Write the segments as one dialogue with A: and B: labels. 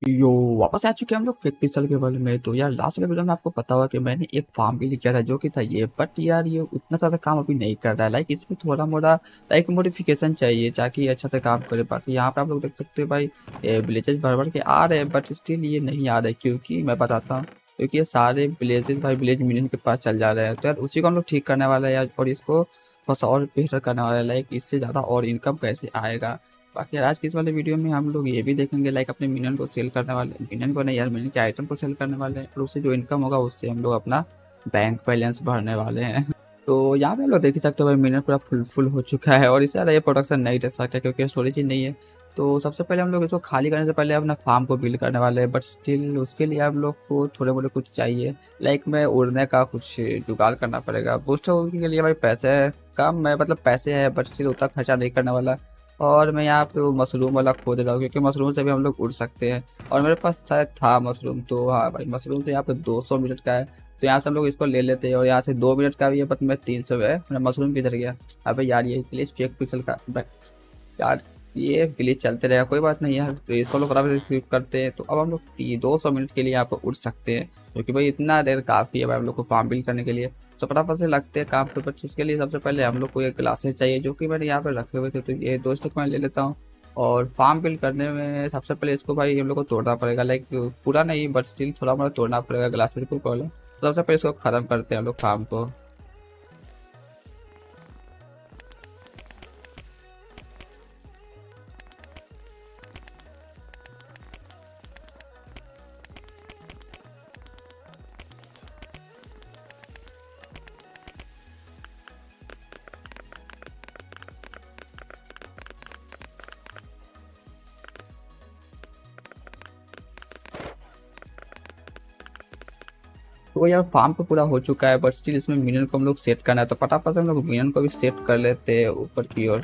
A: यो वापस आ चुके हैं हम लोग फेक पिक्सल के बारे में। तो यार लास्ट वाले वीडियो में आपको पता होगा कि मैंने एक फार्म भी किया था जो कि था ये, बट यार ये उतना ज़्यादा काम अभी नहीं कर रहा है। लाइक इसमें थोड़ा मोड़ा लाइक मॉडिफिकेशन चाहिए ताकि ये अच्छा से काम करे। बाकी यहाँ पे आप लोग देख सकते हो भाई विलेजेस भर भर के आ रहे हैं, बट स्टिल ये नहीं आ रहे क्योंकि मैं बताता हूँ, क्योंकि ये सारे विलेजेस भाई विलेज मिलियन के पास चल जा रहे हैं। तो यार उसी को हम लोग ठीक करने वाले हैं यार, और इसको थोड़ा सा और बेहतर करने वाला है। लाइक इससे ज़्यादा और इनकम कैसे आएगा। बाकी यार आज की इस वाले वीडियो में हम लोग ये भी देखेंगे लाइक अपने मिनियन को सेल करने वाले, मिनियन को नहीं यार, मिनियन के आइटम को सेल करने वाले हैं, और उससे जो इनकम होगा उससे हम लोग अपना बैंक बैलेंस भरने वाले हैं। तो यहाँ पे हम लोग देख ही सकते हो भाई मिनियन पूरा फुल हो चुका है, और इससे ज़्यादा ये प्रोडक्शन नहीं दे सकता क्योंकि स्टोरेज ही नहीं है। तो सबसे पहले हम लोग इसको खाली करने से पहले अपना फार्म को बिल्ड करने वाले हैं, बट स्टिल उसके लिए हम लोग को थोड़े मोड़े कुछ चाहिए। लाइक में उड़ने का कुछ जुगाड़ करना पड़ेगा। बूस्टर के लिए भाई पैसे कम है, मतलब पैसे है बट स्टिल उतना खर्चा नहीं करने वाला। और मैं यहाँ पे वो मशरूम वाला खोद रहा हूँ क्योंकि मशरूम से भी हम लोग उड़ सकते हैं, और मेरे पास शायद था मशरूम। तो हाँ भाई मशरूम तो यहाँ पे 200 मिनट का है, तो यहाँ से हम लोग इसको ले लेते हैं। और यहाँ से 2 मिनट का भी है, बट मैं 300 है। मेरा मशरूम किधर गया? अबे यार ये प्लीज फेक पिक्सल का यार, ये ग्लिच चलते रहेगा, कोई बात नहीं यार। तो इसको लोग बराबर स्किप करते हैं। तो अब हम लोग 200 मिनट के लिए यहाँ पर उड़ सकते हैं, क्योंकि भाई इतना देर काफ़ी है भाई हम लोग को फार्म बिल्ड करने के लिए। तो फटाफट से लगते हैं काम पे। बट इसके लिए सबसे पहले हम लोग को ये ग्लासेस चाहिए जो कि मैंने यहाँ पे रखे हुए थे, तो ये 2 स्टिक मैं ले लेता हूँ। और फार्म बिल्ड करने में सबसे पहले इसको भाई हम लोग को तोड़ना पड़ेगा। लाइक पूरा नहीं बट स्टिल थोड़ा मोड़ा तोड़ना पड़ेगा ग्लासेस को पहले। तो सबसे पहले इसको ख़त्म करते हैं हम लोग फार्म को। तो यार फार्म तो पूरा हो चुका है, बट स्टिल इसमें मिनियन को हम लोग सेट करना है। तो फटाफट से हम लोग मिनियन को भी सेट कर लेते हैं ऊपर की ओर।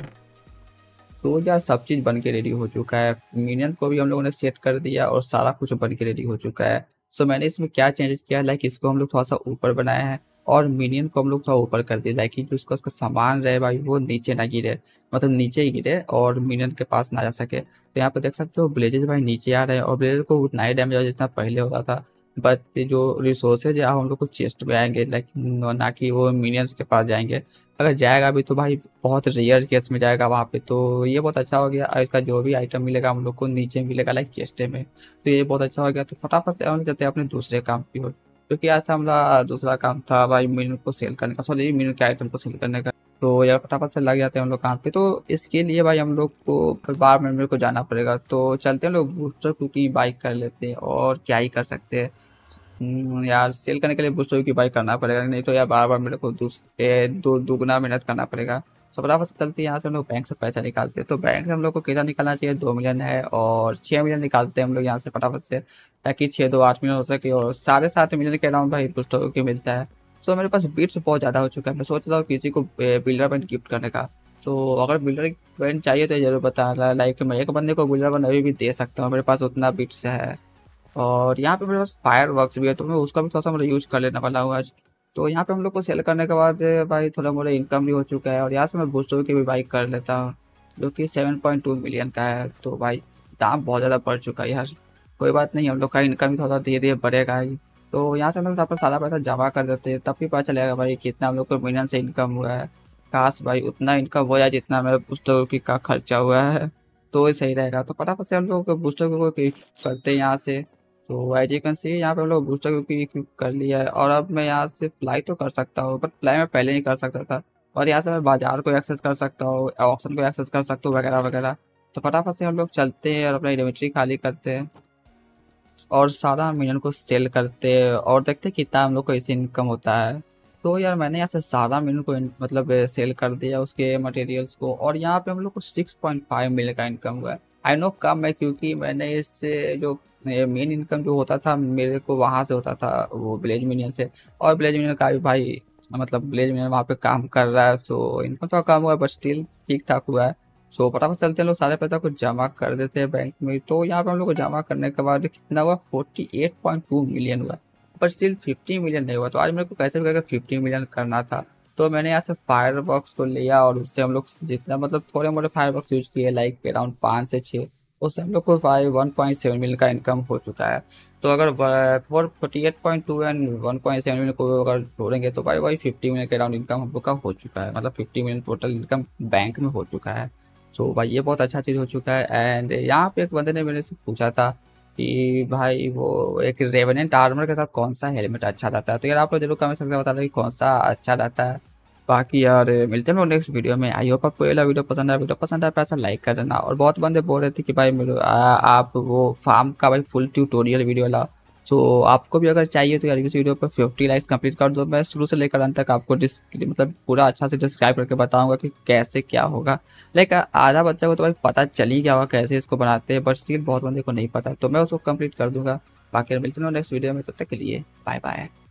A: तो यार सब चीज़ बन के रेडी हो चुका है, मिनियन को भी हम लोगों ने सेट कर दिया और सारा कुछ बन के रेडी हो चुका है। सो मैंने इसमें क्या चेंजेस किया है, लाइक इसको हम लोग थोड़ा सा ऊपर बनाया है, और मिनियन को हम लोग थोड़ा ऊपर कर दिया लाइक जो उसका उसका सामान रहे भाई वो नीचे ना गिरे, मतलब नीचे ही गिरे और मिनियन के पास ना जा सके। तो यहाँ पे देख सकते हो ब्लेजेस भाई नीचे आ रहे हैं, और ब्लेजर को उतना ही डैमेज जितना पहले होता था। बट जो रिसोर्सेज है हम लोग को चेस्ट में आएंगे, लाइक ना कि वो मिनियंस के पास जाएंगे। अगर जाएगा भी तो भाई बहुत रेयर केस में जाएगा वहाँ पे। तो ये बहुत अच्छा हो गया, और इसका जो भी आइटम मिलेगा हम लोग को नीचे मिलेगा लाइक चेस्टे में। तो ये बहुत अच्छा हो गया। तो फटाफट से हम चलते हैं अपने दूसरे काम की ओर, क्योंकि आज हमारा दूसरा काम था भाई मीनू को सेल करने का, सॉरी मीनू के आइटम को सेल करने का। तो यार फटाफट से लग जाते हैं हम लोग काम पे। तो इसके लिए भाई हम लोग को बार मेरे को जाना पड़ेगा। तो चलते हैं लोग बूस्टर कुकी बाइक कर लेते हैं, और क्या ही कर सकते हैं। यार सेल करने के लिए बूस्टर की बाई करना पड़ेगा, नहीं तो यार बार बार मेरे को दुगना मेहनत करना पड़ेगा। तो बराबर से चलते हैं, यहाँ से हम लोग बैंक से पैसा निकालते हैं। तो बैंक से हम लोग को कितना निकालना चाहिए, 2 मिलियन है, और 6 मिलियन निकालते हैं हम लोग यहाँ से फटाफट से, ताकि 6 2 8 मिलियन हो सके, और 7.5 मिलियन के अराउंड भाई बूस्टर की मिलता है। तो मेरे पास बिट्स बहुत ज़्यादा हो चुका है, मैं सोच रहा हूँ किसी को बिल्डर बैंड गिफ्ट करने का। तो अगर बिल्डर बैंड चाहिए तो जरूर बताना, लाइक मैं एक बंदे को बिल्डर बैंड अभी भी दे सकता हूँ, मेरे पास उतना बिट्स है। और यहाँ पे मेरे पास फायर वर्क्स भी है, तो मैं उसका भी थोड़ा सा मतलब यूज कर लेने वाला हूँ आज। तो यहाँ पे हम लोग को सेल करने के बाद भाई थोड़ा मोड़ा इनकम भी हो चुका है, और यहाँ से मैं बूस्टर की भी बाइक कर लेता हूँ जो कि 7.2 मिलियन का है। तो भाई दाम बहुत ज़्यादा बढ़ चुका है यार, कोई बात नहीं, हम लोग का इनकम भी थोड़ा धीरे धीरे बढ़ेगा ही। तो यहाँ से हम लोग अपना सारा पैसा जमा कर देते हैं, तब भी पता चलेगा भाई कितना हम लोग को मिलियन से इनकम हुआ है। काश भाई उतना इनकम हो जाए जितना मेरा बूस्टर की का खर्चा हुआ है, तो ही सही रहेगा। तो फटाफट से हम लोग बूस्टर को करते हैं यहाँ से। तो एज यू कैन सी यहाँ पे हम लोग बूस्टर को भी इक्विप कर लिया है, और अब मैं यहाँ से फ्लाई तो कर सकता हूँ, बट फ्लाई मैं पहले नहीं कर सकता था। और यहाँ से मैं बाजार को एक्सेस कर सकता हूँ, ऑक्शन को एक्सेस कर सकता हूँ, वगैरह वगैरह। तो फटाफट से हम लोग चलते हैं और अपना इन्वेंट्री खाली करते हैं, और सारा मिनियन को सेल करते हैं, और देखते हैं कितना हम लोग को इससे इनकम होता है। तो यार मैंने यहाँ से सारा मिनियन को मतलब सेल कर दिया उसके मटेरियल्स को, और यहाँ पे हम लोग को 6.5 मिलियन का इनकम हुआ है। आई नो कम है, क्योंकि मैंने इससे जो मेन इनकम जो होता था मेरे को वहाँ से होता था वो विलेज मिनियन से, और विलेज मिनियन का भी भाई मतलब विलेज मिनियन वहाँ पे काम कर रहा है, तो इनकम तो कम हुआ है बट स्टिल ठीक ठाक हुआ है। सो फटाफट चलते हैं लोग सारे पैसा को जमा कर देते हैं बैंक में। तो यहाँ पे हम लोग को जमा करने के बाद कितना हुआ, 48.2 मिलियन हुआ, पर स्टिल 50 मिलियन नहीं हुआ। तो आज मेरे को कैसे भी करके 50 मिलियन करना था। तो मैंने यहाँ से फायर बॉक्स को लिया, और उससे हम लोग जितना मतलब थोड़े मोटे फायर बॉक्स यूज किए, लाइक अराउंड 5 से 6। उससे हम लोग को भाई 1.7 मिलियन का इनकम हो चुका है। तो अगर 48.2 एंड 1.7 मिलियन को अगर जोड़ेंगे तो भाई 50 मिलियन के अराउंड इनकम हम लोग का हो चुका है, मतलब 50 मिलियन टोटल इनकम बैंक में हो चुका है। सो भाई ये बहुत अच्छा चीज़ हो चुका है। एंड यहाँ पे एक बंदे ने मेरे से पूछा था कि भाई वो एक रेवेनेंट आर्मर के साथ कौन सा हेलमेट अच्छा रहता है, तो यार आप लोग जरूर कमेंट सेक्शन में बता दें कि कौन सा अच्छा रहता है। बाकी यार मिलते हैं हम लोग नेक्स्ट वीडियो में। आई होप आपको ये वाला वीडियो पसंद आया, पैसा लाइक कर देना। और बहुत बंदे बोल रहे थे कि भाई मेरे आप वो फार्म का भाई फुल ट्यूटोरियल वीडियो ला। सो आपको भी अगर चाहिए तो यार इस वीडियो पर 50 लाइक्स कंप्लीट कर दो। मैं शुरू से लेकर अंत तक आपको मतलब पूरा अच्छा से डिस्क्राइब करके बताऊंगा कि कैसे क्या होगा। लाइक आधा बच्चा को तो भाई पता चल ही गया होगा कैसे इसको बनाते हैं, बट स्टिल बहुत बंदे को नहीं पता, तो मैं उसको कंप्लीट कर दूंगा। बाकी मिलते हैं नेक्स्ट वीडियो में, तब तक के लिए बाय बाय।